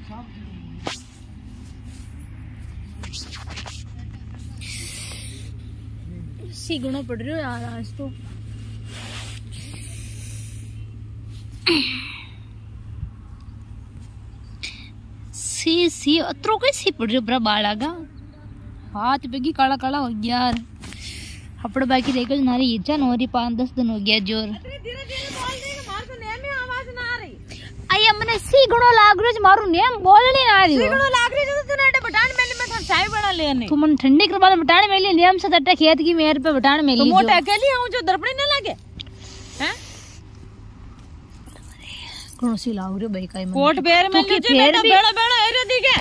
सीखना पड़ रहा है यार आज तो। सी अत्रो कैसी पड़ रही बड़ा बाल आगा हाथ पे की काला काला हो गया यार। अपने बाकी देख नारी इच्छा न हो रही 5-10 दिन हो गया जोर। आई मने सी घणो लाग रयो मारू नेम बोलनी ना रही सी घणो लाग रयो तो तने बटान मेली में थान चाय बना लेने तू मन ठंडी के बाद बटान मेली नेम से टट्टा खेत की मेर पे बटान मेली तो मोटा अकेली हूं जो दर्पणी न लागे हैं घणो सी लाग रयो भाई काई मन कोट पैर में जो बेटा बेड़ा बेड़ा एरे दिखे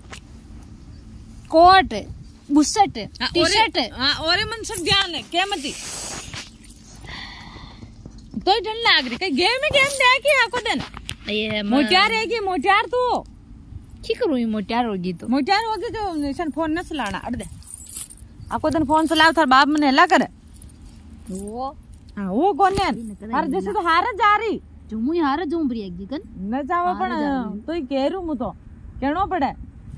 कोट बुशर्ट टी-शर्ट हां और मन सब ध्यान है केमती तो डन लाग रही कई गेम दे के आको दिन ये मोटियार है कि मोटियार तू की करूं मोटियार होगी तो निशन फोन न चलाना अड़ दे आको दिन फोन चलाव थार बाप मने हला करे वो हां वो कोने हर जैसे तो हार जा रही जो मुई हार जो ब्रेक दिकन न जावा पण तोय केरू मु तो केणो पड़े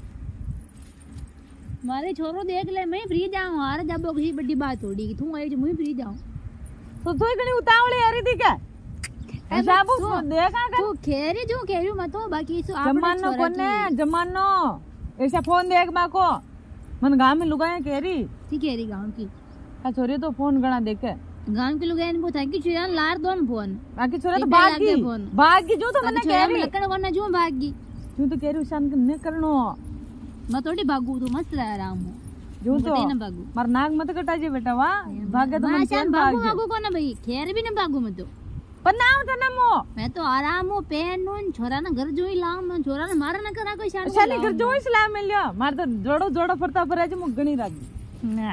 मारे छोरो देख ले मैं फ्री जाऊं हार जाबो किसी बड़ी बात होड़ी कि तू आई जो मुई फ्री जाऊं तो तोय कणी उतावली हरी थी क्या ऐसा देखा कर तू खेरी जो खेरी मत हो बाकी सो जमानो कोने जमानो ऐसा फोन देख बाको मन गांव में लुगाया केरी ठीक केरी गांव की का छोरी तो फोन गणा देखे गांव के लुगाया इनको था कि चुरान लार दोन फोन बाकी छोरा तो भागी जो तो मने केरी लकड़ वरना जो भागी तू तो केरी शान ने करनो मैं थोड़ी भागू तो मस्त रह आराम हूं जो तो न भागू मार नाग मत कटा जे बेटा वा भागे तो मन चैन भागू को ना भाई खेर भी न भागू मत पर नाम तो नमो मैं तो आराम हूं पेन नुन छोरा ना घर जोई लाम मन छोरा ने मार न करा कोई शान शाली घर जोई सलाम मिलियो मार तो जोड़ो जोड़ो फरता फरे जे मु गणी रागी ना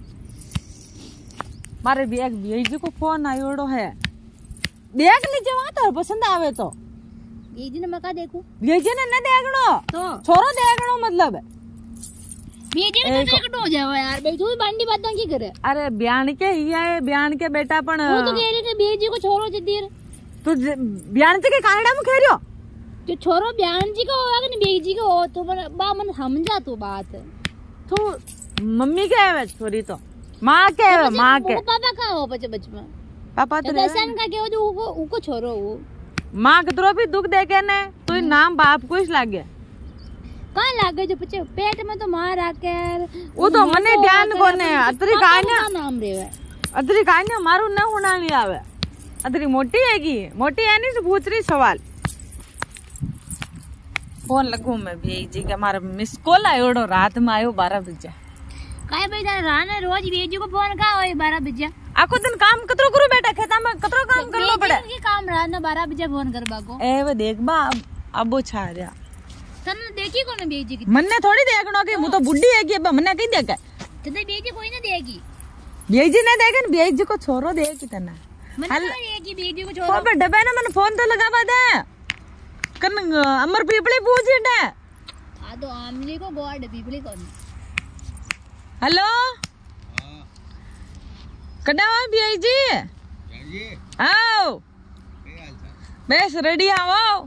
मारे भी एक बीजी को फोन आयोड़ो है देख लीजिए वहां तो पसंद आवे तो बीजी ने मका देखू बीजी ने न देखणो तो छोरो देखणो मतलब बीजी ने देखणो जावे यार भाई तू बांडी बातों की करे अरे ब्यान के ही है ब्यान के बेटा पण वो तो कह रही थी बीजी को छोरो जदीर तू ब्यान के कांडा में खेरियो जो छोरो ब्यान जी का होगा कि बीजी का हो तो बा मन समझा तू बात तू मम्मी के है छोरी तो मां के है मां के पापा का हो बचपन पापा तो दर्शन का के हो जो उको छोरो वो मां के तरफ भी दुख देके ने तो नाम बाप को ही लागे कहां लागे जो पचे पेट में तो मार आकर वो तो मने ध्यान कोने अतरी काने नाम रेवे अतरी काने मारू न होनानी आवे अतरी मोटी हैगी मोटी है नहीं से पूछ रही सवाल फोन लगू मैं भी जी के मारा मिस कॉल आयोड़ो रात में आयो 12 बजे काय भाई राना रोज बेजी को फोन का होय 12 बजे आको दिन काम कतरो करू बेटा खेता में कतरो काम करनो पड़े की काम रात में 12 बजे फोन करबा को ए वे देख बा अबो छा रहा तने देखी कोने बेजी की मन्ने थोड़ी देखनो कि मु तो बुड्ढी है कि मन्ने कई देखे तने बेजी कोई ना देगी बेजी ने देखन बेजी को छोरो देगी तना मन्ने देगी बेजी को छोरो पे डबे ना मन फोन तो लगावा दे कन अमर पीपली पूछ दे आ तो आमली को गॉड पीपली कोन हेलो हां कड़ा बेजी जी आओ बस रेडी आओ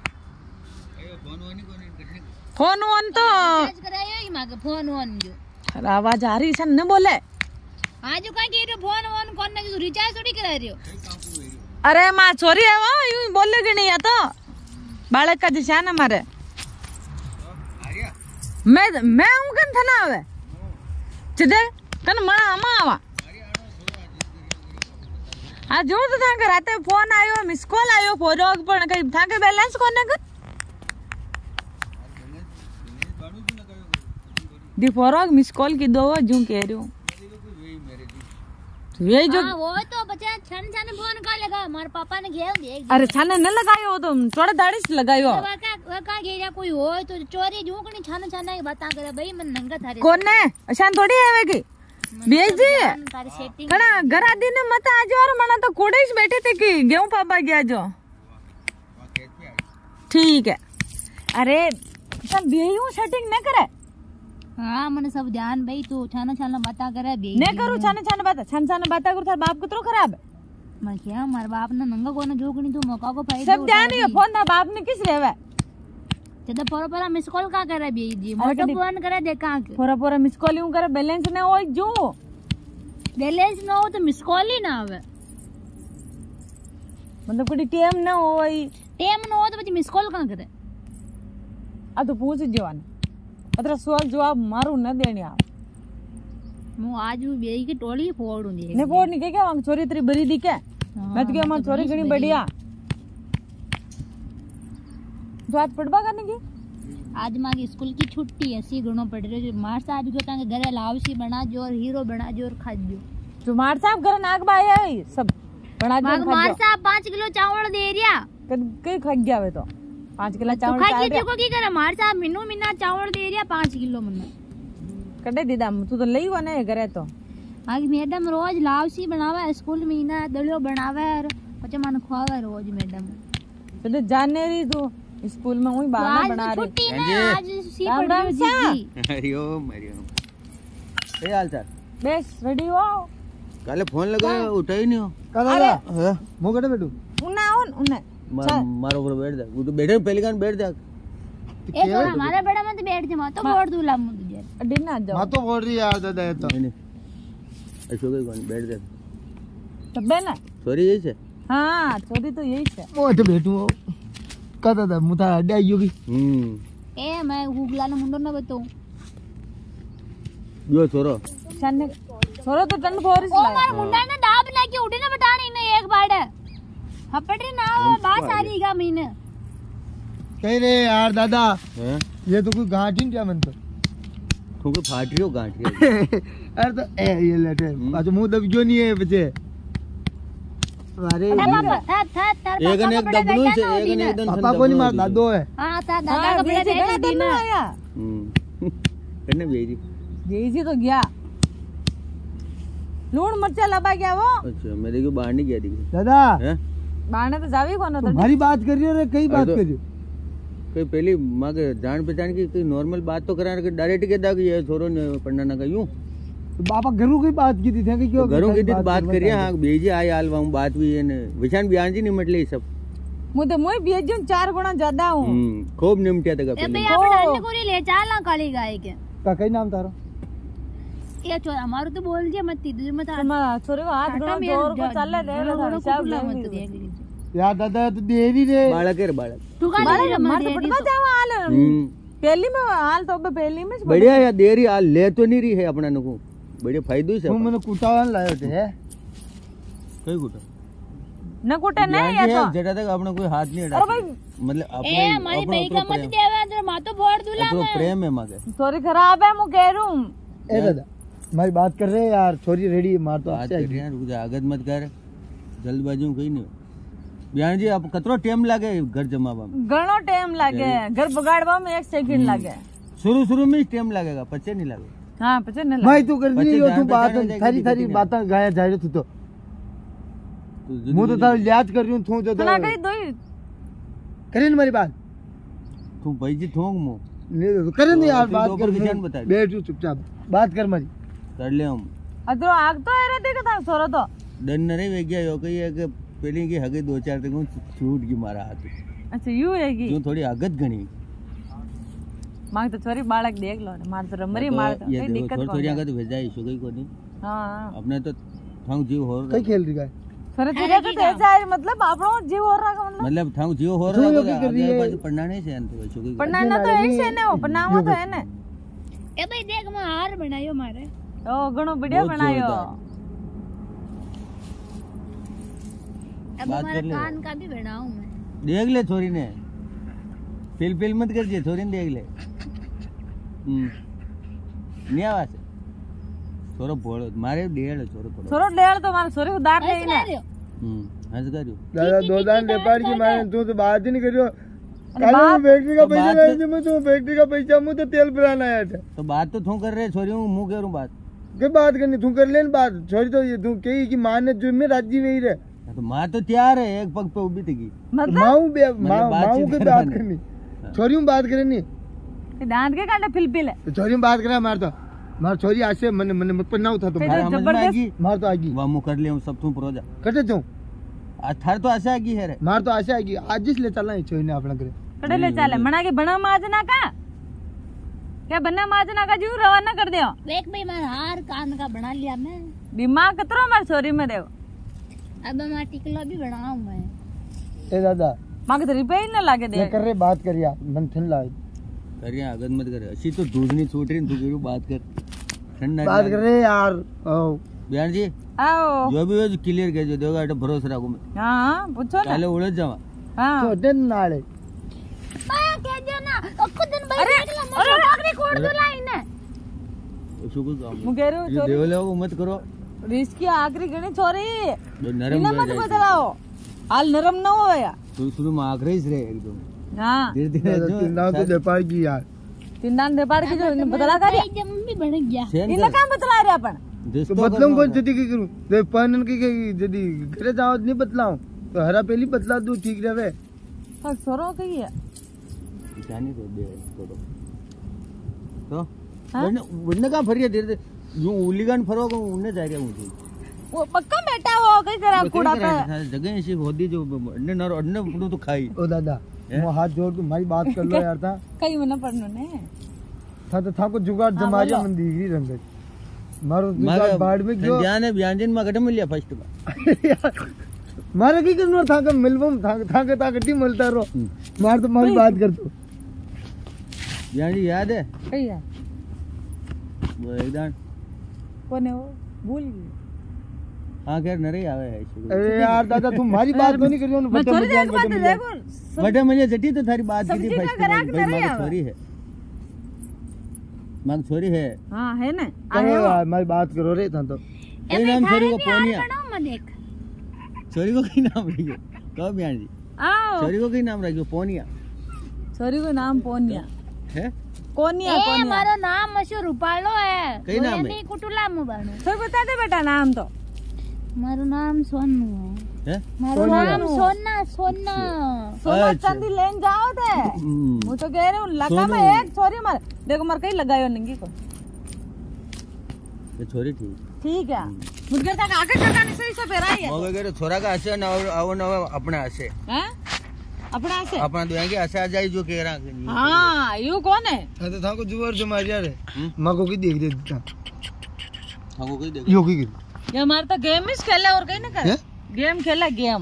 फोन वन तो फोन वन जो आवाज आ रही सन न बोले आज का के रे फोन वन कोन ने रिचार्ज थोड़ी करा रियो अरे मां छोरी है वो यूं बोले कि नहीं है तो बालक का दिशा ना मारे मैं हूं कन था ना आवे चिदे कन मणा अमा आवा आ जो तो था के राते फोन आयो मिस कॉल आयो फोरोग पण कई था के बैलेंस कोने कर दी फोरोग मिस कॉल की दो जो कह रही हूँ ये जो वो तो बच्चा छन छन फोन का लगा हमारे पापा ने घेर दिया अरे छन न लगायो तो थोड़ा दाढ़ी से लगायो वो का घेरा कोई हो तो चोरी जो कनी छन छन की बात करे भाई मन नंगा थारे कौन ने अशान थोड़ी है वेगी बेजी कना घरा दिन मत आज और मना तो कोड़े से बैठे थे कि गेहूं पापा गया जो ठीक है अरे सन बेयू सेटिंग न करे हाँ मने सब ध्यान भाई तू छाना छाना बाता करे बे ने करू छाना छाना बाता करू थार बाप कतरो खराब मैं क्या मार बाप ने नंगा कोने जोगनी तू मौका को पाई सब ध्यान है फोन था बाप ने किस रेवे तो पोरा मिस कॉल का करे बीजी मोटो फोन करे देखा के पोरा मिस कॉल यूं करे बैलेंस ने होय जो बैलेंस न हो तो मिस कॉल ही ना आवे मतलब कोई टेम न होय टेम न हो तो પછી मिस कॉल का करे आ तो पूछ जवान अतरा सवाल जवाब मारू न देनी आ मु आज बेई की टोली फोड़ू दे ने फोड़ नहीं के क्या वांग छोरी तेरी बरी दी के मैं तो क्या मां छोरी घणी बढ़िया जो आज पढ़वा करने की आज मांगी स्कूल की छुट्टी है सी घणो पड़ रही मार साहब को तांगे घरे लावसी बना जो और हीरो बना जो और खा जो जो मार साहब घर नाग बाय है सब बना जो मार साहब 5 किलो चावल दे रिया कई खा गया वे तो 5 किलो चावल खा के को की करे मार साहब मिनू मिना चावल दे रिया 5 किलो मने कड़े दीदा तू तो लई वने घरे तो मागी मैडम रोज लावसी बनावे स्कूल में ना दलियो बनावे और पछे मन खवावे रोज मैडम तो जाने री तू स्कूल में वही बहाना बना रही छुट्टी ना आज सी पड़ी जी हरिओम ए हाल चाल बस रेडी हो काले फोन लगाया उठा ही नहीं हो काला है मो कड़े बैठू उन्ना मारो ऊपर बैठ जा वो तो बैठे पहले कान बैठ जा ए तो हमारे बड़ा मत बैठ जा तो बोल दूला मु तुझे अड्डी ना जाओ मैं तो बोल रही यार दादा तो नहीं ऐसो कोई कौन बैठ जा तब ना सॉरी यही से हां सॉरी तो यही से मोटे बैठू का दादा मुता अड्डा योगी ए मैं हुगला ने मुंडो ना बताऊं यो छोरो छन्ने छोरो तो टन फोरिस ओ मार मुंडा ने दाब लाके उठे ना बटानी ने एक बार हपटे ना बात सारी गा महीने कह रे यार दादा हैं ये तो कोई गांठ ही क्या मन तो तुमको फाट रही हो गांठ रही अरे तो ए ये लेटे आज मुंह दब जो नहीं है बच्चे अरे एक ने एक दबलू से एक ने एकदम पापा को नहीं मार दादो है हां ता दादा का बड़े दे दी ना करने भेजी तो गया लूण मरचा लबा गया वो अच्छा मेरे को बाहर नहीं गया दिखे दादा हैं बाहर ने तो जावी कोन तो भारी बात कर रही हो रे कई बात कर रही हो कोई पहली मां के जान पहचान की कोई नॉर्मल बात तो करा के डायरेक्ट के दा कि ये छोरो ने पढ़ना ना का यूं तो बाबा घरों की बात की थी थे क्यों घरों की बात करिए हां भेजी आई हाल वाऊं बात हुई है विशान बयान जी निमटले सब मुझे मोय भेजूं 4 गुना ज्यादा हूं खूब निमटिया तक ए भई आपण अन्य कोरी ले चाला काली गाय के का कई नाम तारो ये छोरा हमारो तो बोल जे मत तुझे मत छोरे को हाथ गुना जोर को चले दे हिसाब मत देख लीजिए यार दादा तो देरी रे बालक है बालक तू का मत पटवा जावा हाल पहली में हाल तो पहली में बढ़िया या देरी हाल ले तो नहीं रही है अपना नको बढ़िया फायदो से तू मने कुटावन लायो थे कई कुटा न कुटे नहीं है तो जेटा तक अपना कोई हाथ नहीं हटा मतलब अपने ए हमारी बई का मत देवे अंदर मा तो फोड़ दूला मैं तो प्रेम है मागे थोड़ी खराब है मु कह रहा हूं ए दादा हमारी बात कर रहे हैं यार छोरी रेडी मार तो बात कर रहे हैं रुक जा आगत मत कर जल्दबाजी में कहीं नहीं बयान जी अब कतरो टाइम लागे घर जमावा में घणो टाइम लागे घर बगाड़वा में 1 सेकंड लागे शुरू में टाइम लगेगा पचे नहीं लगे हां पचे नहीं भाई तू कर दी यो तू बात थारी बातें गाया जा रही तो मु तो तार याद कर रही हूं तू जो ना कही दोई करे मेरी बात तू भाई जी थोंग मु नहीं करे नहीं यार बात कर विशान बता बैठ चुपचाप बात कर मारी कर ले हम अदरो आग तो एरे देखा था सोरो तो डन नरे वे गया यो कही है कि पहले की हगे 2-4 तक छूट की मारा हाथ अच्छा यू रहेगी जो थोड़ी आगत घणी मांग तो छोरी बालक देख लो मार तो रमरी मार तो कोई दिक्कत थोड़ी आगत भेजाई सो गई कोनी हां अपने तो थांग जीव हो कई खेल रही है छोरे तेरे तो ऐसा है मतलब आपनो जीव हो रहा का मतलब थांग जीव हो रहा है आगे पढ़ना नहीं से अंत सो गई पढ़ना ना तो ऐसे ने पढ़ना वो तो है ने ए भाई देख मैं हार बनायो मारे ओ घणो बढ़िया बनायो अब हमारे कान का भी बनाऊं मैं देख ले छोरी ने फिल मत कर जे छोरी ने देख ले नहीं आवाज छोरो बोलो मारे डेढ़ छोरो डेढ़ तो मारे छोरे उधार ले ना हंस करियो दादा दो दान व्यापार की मारे तू तो बात ही नहीं करियो कल फैक्ट्री का पैसा ले जे मैं तू फैक्ट्री का पैसा मु तो तेल भराना आया था तो बात तो तू कर रहे छोरी हूं मुंह करूं बात के बात करनी तू कर लेन बात छोरी तो ये तू कही कि मान जो में राजी वही रे तो मां तो तैयार है एक पग पे उभी थी माऊ के बात करनी छोरी बात करनी दांत के कांटे फिलफिल है तो छोरी बात करे मार छोरी आसे मन मत पन्ना उठा तो मार तो आगी वाह मु कर ले सब तू प्रो जा कटे तू थार तो आशा आगी है रे मार तो आशा आगी आज जिस ले चलना है छोरी ने अपना करे कड़े ले चाले मना के बना माजना का क्या बना माजना का जू रवाना कर दियो देख भाई मार हार कान का बना लिया मैं दिमाग कतरो मार छोरी में देव अब मैं टिकला भी बनाऊं मैं ए दादा मां के रिपेयर न लागे दे कर रे बात करिया मंथन लाए करिया अगन मत कर अच्छी तो दूध नहीं छूट रही तू क्यों बात कर ठंडा बात कर रहे यार आओ बयान जी आओ जो भी हो क्लियर कह जो देगा तो भरोसा रखो मैं हां पूछो ना काले उलझ जावा हां तो दिन नाले मैं कह दो ना खुद दिन भाई अरे आखरी कोड दो लाइन है उसको काम मुगेरो ये देवले को मत करो रिस्क की आखरी गणी छोरी नरम मत बदलाओ हाल नरम न हो या तो शुरू में आखरी ही रहे एकदम हां धीरे धीरे जो ना तो दे पाएगी यार तिन्नान दे पाड़ के जो बदला कर मम्मी बन गया इन्हें काम बदला रहे अपन तो बदलूं कौन जदी की करूं दे पानन की जदी घरे जाओ नहीं बदलाऊं तो हरा पहली बदला दूं ठीक रहे पर सोरो कही है जानी तो दे तो वरना का फरिया धीरे धीरे जो उलीगन फरोगा उन्हें जाएगा मुझे वो पक्का बेटा हो कई करा कूड़ा पे जगह ऐसी होदी जो अन्ने नर अन्ने पुडू तो खाई ओ दादा वो हाथ जोड़ के हमारी बात कर लो यार था कई मना पड़नो ने था को जुगाड़ जमाया मन दीगरी रंग मारो जुगाड़ बाड़ में जो ध्यान है व्यंजन में कटे मिलिया फर्स्ट में मारे की करनो था के मिलबम था के टी मिलता रो मार तो हमारी बात कर तू यार याद है कई है वो एकदम कौन है वो भूल गई हां खैर नरे आवे है अरे यार दादा तुम हमारी बात तो नहीं करियो मैं थोड़ी देर बाद देखो बटे मुझे जटी तो थारी बात की थी फर्स्ट में भाई मां छोरी है मां छोरी है हां है ना अरे यार हमारी बात करो रे था तो ए नाम छोरी को पोनिया मैं देख छोरी को की नाम रखियो कब बयान जी आओ छोरी को की नाम रखियो पोनिया छोरी को नाम पोनिया है कोनिया कोनिया हमारा नाम मशहूर रूपालो है कई नाम है नहीं कुटुला मुबानो तो बता दे बेटा नाम तो मारो नाम सोनू है मारो नाम सोना सोना सोना चांदी लेन जाओ थे वो तो कह रहे हूँ लगा में एक छोरी मार देखो मार कहीं लगायो नंगी को ये छोरी ठीक है मुझे तक आगे चकाने से इसे फेराई है मगर करे छोरा का आसे ना आओ ना अपना आसे हैं अपना आसे अपना दुआएंगे आसे आ जाए जो कह रहा हां यू कौन है था को जुगाड़ जमाया रे मां को की देख दे था को की देख यो की ये हमारा तो गेम ही खेला और कहीं ना कर गेम खेला गेम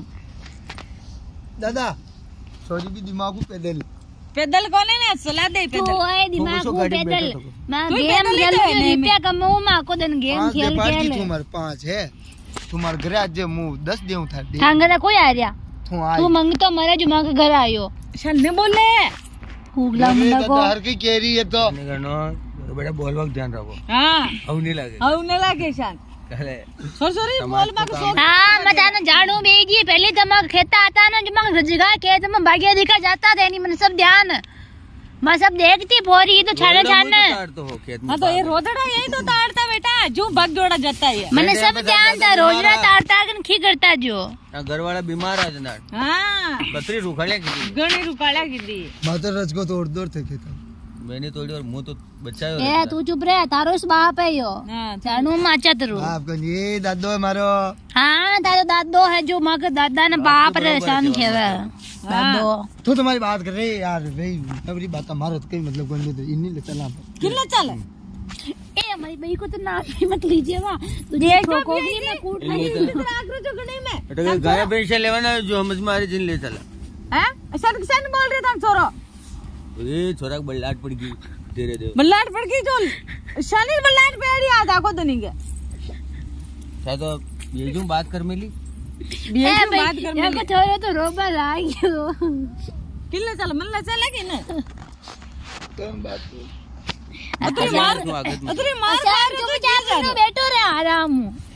दादा सॉरी भी दिमाग को पैदल पैदल कौन है ना सलाह दे पैदल तो है दिमाग को पैदल मैं गेम खेल रुपया कमाऊं मैं को दिन गेम खेल खेल तुम्हारे 5 है तुम्हारे घर आज मु 10 देऊं था थांगरा कोई आ रहा तू मंग तो मरे जो मां के घर आयो चल ने बोले हुगला मुंडा को हर की कह रही है तो बड़ा बोल वक्त ध्यान रखो हां औ नहीं लागे शान कहले सॉरी बोल मत सो हां मत ना जानो बेजी पहले तमक खेता आता ना जो मग रजगा खेत में भाग्य दिखा जाता थे नहीं मैंने सब ध्यान मैं सब देखती फोरी तो छाने छाने तो हो खेत में हां तो ये रोदड़ा यही तो ताड़ता बेटा जो भग जोड़ा जाता है मैंने सब ध्यान था रोजरा ताड़ता कन खी करता जो घर वाला बीमार है जना हां बतरी रुखाड़े की गणी रुखाड़ा की दी मातर रज को तोड़ दौड़ थे खेत मैंने तोड़ी और मुंह तो बच्चा है ए तू चुप रह तारो इस बाप है यो जानू माचा तरू आपका ये दादो है मारो हां दादो है जो मां के दादा ने बाप रे शान खेवे दादो तू तुम्हारी बात कर रहे यार भाई मेरी बात मारो तो कहीं मतलब कोई नहीं इन्हीं ले चला किल्ले चल ए हमारी बई को तो नाम ही मत लीजिए वां तुझे ठोकोगी मैं कूट नहीं इतना आगरो जो गने में अटके गाय भैंस लेवाना जो समझ मारे जिन ले चला हैं सन बोल रहे था छोरो ये छोरा बल्लाट पड़ गई तेरे दे बल्लाट पड़ गई जो शानी बल्लाट पे आ जा को तो नहीं के तो ये जो बात कर मिली ये जो बात कर मिली छोरो तो रोबा लागियो किल्ले चल मन ले चले कि ना तुम बात अतरी मार जो चाल बैठो रे आराम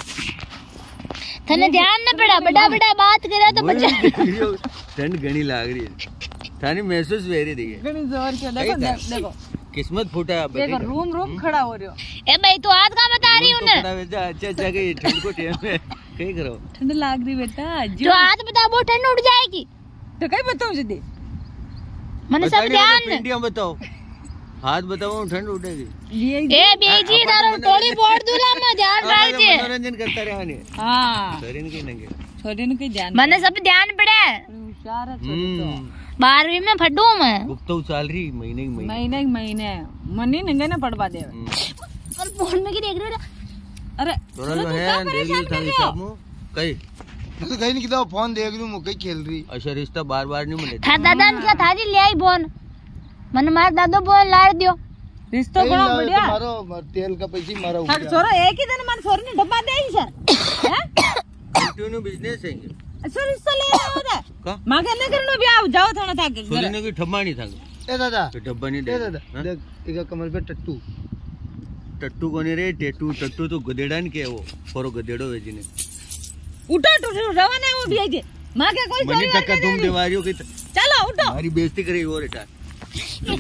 तने ध्यान न पड़ा बड़ा बात करे तो बच्चा ठंड घणी लाग रही है थानी महसूस वे रही है घणी जोर के देखो किस्मत फूटा देखो रूम खड़ा हो रहो ए भाई तू आज का बता रही हूं ना अच्छा के ठंड को टाइम में कहीं करो ठंड लाग रही बेटा जो आज बता वो ठंड उड़ जाएगी तो कहीं बताऊं सीधे मैंने सब ध्यान इंडिया बताओ हाथ बताओ ठंड उठेगी ए बेजी दारो टोली बोर्ड दूला में ध्यान रखजे मनोरंजन करता रहने हां शरीर के नंगे छोरी ने कहीं ध्यान मैंने सब ध्यान पड़े होशियार है छोरी तो 12वीं में फटू मैं तो चल रही महीने मनी नहीं ना पढ़वा दे और फोन में की देख रहे हो अरे थोड़ा जो है डेली था हिसाब में कई तो कहीं नहीं किया फोन देख रही हूँ कहीं खेल रही अच्छा रिश्ता बार नहीं मिले था दादा ने क्या थारी ले आई फोन मैंने मार दादो फोन लाड़ दियो रिश्तो बड़ा बढ़िया मारो तेल का पैसे मारा हो गया छोरा एक ही दिन मार छोरी ने डब्बा दे ही सर कंटिन्यू बिजनेस है अच्छा रिश्ता ले आओ रे मागे न करनो भी आओ जाओ थाना था छोरी ने की ठम्मा नहीं था ए दादा डब्बा नहीं दे दादा देख तेरा कमर पे टट्टू कोनी रे टट्टू तो गदेड़न के वो फोरो गदेड़ो वेजी ने उठो रवाना वो भी आजे मागे कोई मनी टक्का तुम दीवारियों की चलो उठो हमारी बेइज्जती करी और बेटा हैं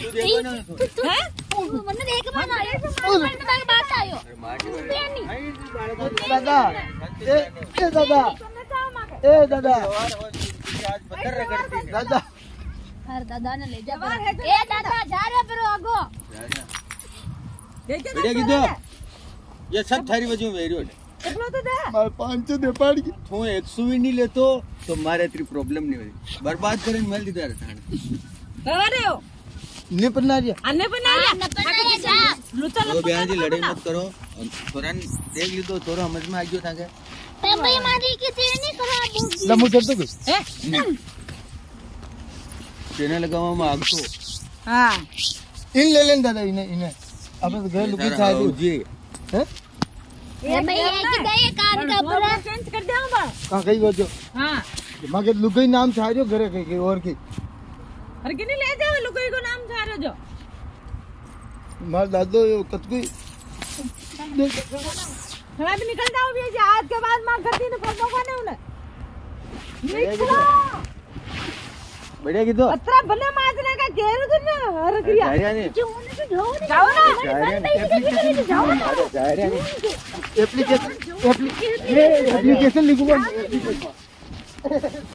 मैंने देख माना ये मैं बात आयो दादा ए दादा दादा हर दादा ने ले जा ए दादा जा रे पर आगो बढ़िया की दो ये सब थारी वजह में वेरी कितना तो दे मार 500 दे पड़ गई तू 100 भी नहीं लेतो तो मारे तेरी प्रॉब्लम नहीं होगी बर्बाद करें मिल दी तेरे थाने कह रहे हो ने पन्ना रिया अन्ने पन्ना जा लुचा तो बहन जी लड़ाई मत करो तुरंत देख ली तो तोरो समझ में आ गयो था के भाई मारी की तेरे नहीं खराब होगी लमु चल तो कुछ तेने लगावा में आग तो हां इन ले लेन दादा इन्हें अब घर लुकी चाहिए जी हैं ये भैया की दे कान का पूरा चेंज कर दे हम कहां गई वो जो हां मागे लुकी नाम चाहिए घरे के और की अरे किने ले जाओ लुकोई को नाम छा रहे जो मार दादो कतकुई थोड़ा भी निकल जाओ भी आज के बाद मां करती ने फसो खाने उन्हें निकलो बढ़िया की दो अतरा बने माजने का घेर तो ना हर क्रिया जाओ ना एप्लीकेशन लिखूंगा